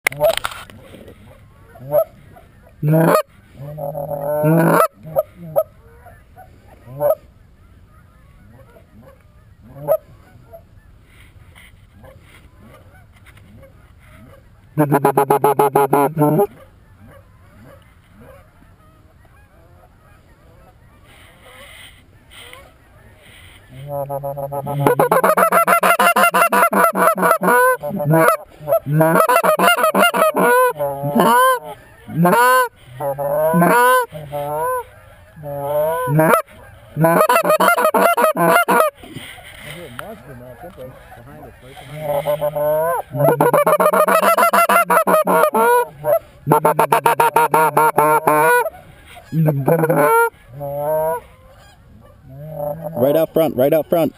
Right out front, right out front.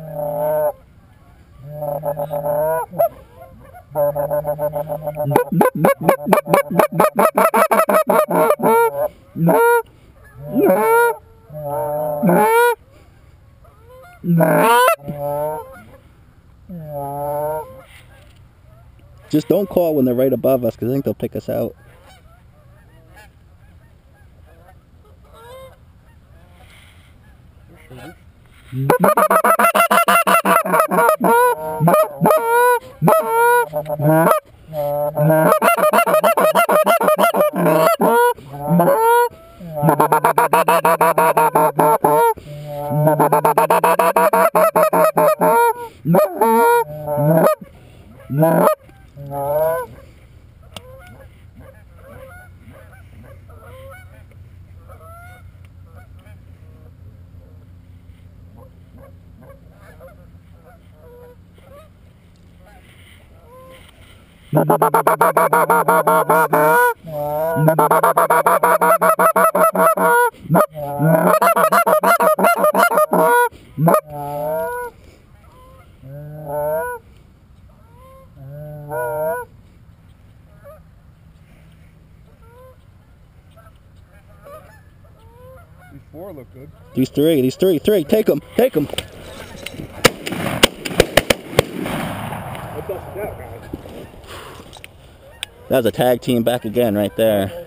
Just don't call when they're right above us, because I think they'll pick us out. These four look good. These three, take them, take them. That was a tag team back again right there.